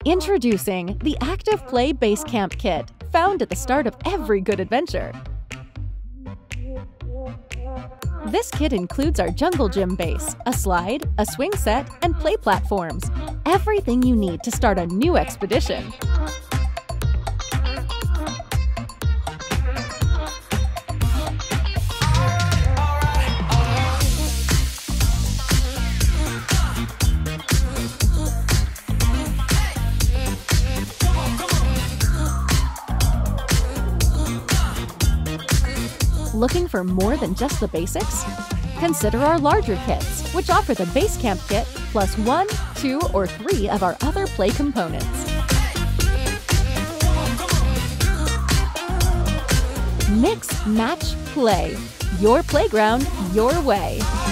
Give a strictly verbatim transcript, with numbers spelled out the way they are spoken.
Introducing the ActivPlay Base Camp Kit, found at the start of every good adventure. This kit includes our jungle gym base, a slide, a swing set, and play platforms. Everything you need to start a new expedition. Looking for more than just the basics? Consider our larger kits, which offer the Base Camp Kit plus one, two, or three of our other play components. Mix, match, play. Your playground, your way.